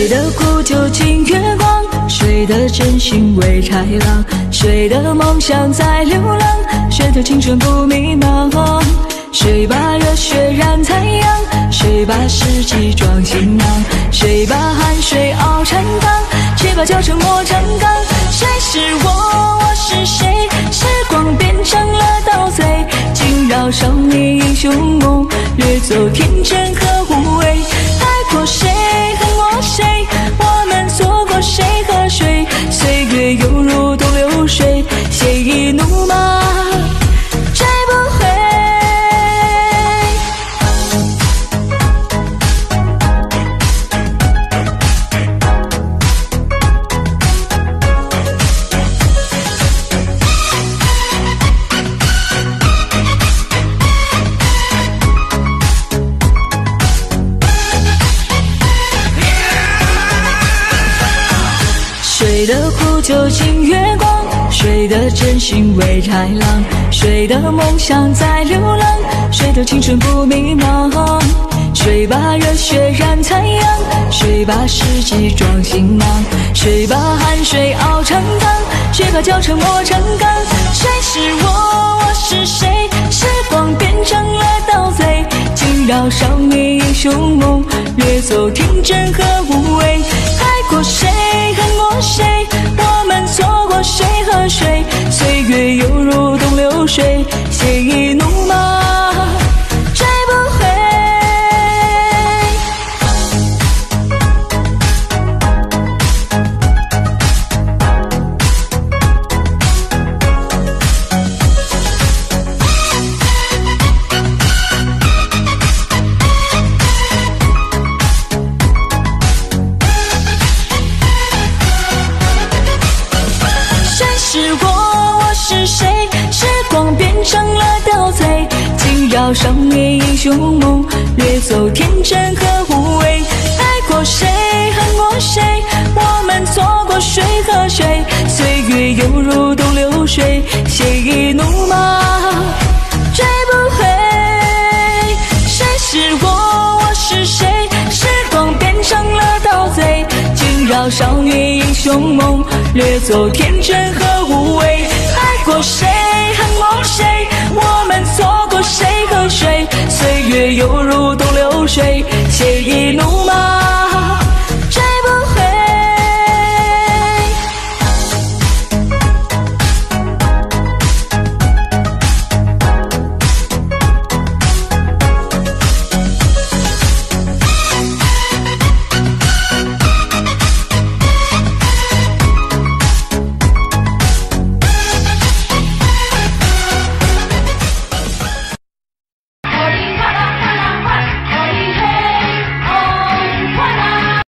谁的苦酒敬月光，谁的真心为豺狼，谁的梦想在流浪，谁的青春不迷茫。谁把热血染太阳，谁把世纪装行囊，谁把汗水熬成汤，谁把骄成磨成钢。谁是我，我是谁？时光变成了盗贼，惊扰少年英雄梦，掠走天真和无畏。爱过谁，恨过谁？我们错过谁和谁？岁月犹如东流水，鲜衣怒马摘不回。谁的苦酒敬月光，谁的真心为豺狼，谁的梦想在流浪，谁的青春不迷茫。谁把热血染太阳，谁把世纪装行囊，谁把汗水熬成汤，谁把骄成磨成钢。谁是我，我是谁？时光变成了盗贼，惊扰少年英雄梦，掠走天真和无畏。爱过谁，恨过谁？我们错过谁和谁？岁月犹如东流水，鲜衣怒马摘不回。是我，我是谁？时光变成了盗贼，惊扰少年英雄梦，掠走天真和无畏。爱过谁，恨过谁？我们错过谁和谁？岁月犹如东流水，鲜衣怒马追不回。谁是我，我是谁？时光变成了盗贼，惊扰少年英雄梦，掠走天真和无畏。爱过谁，恨过谁？我们错过谁和谁？岁月犹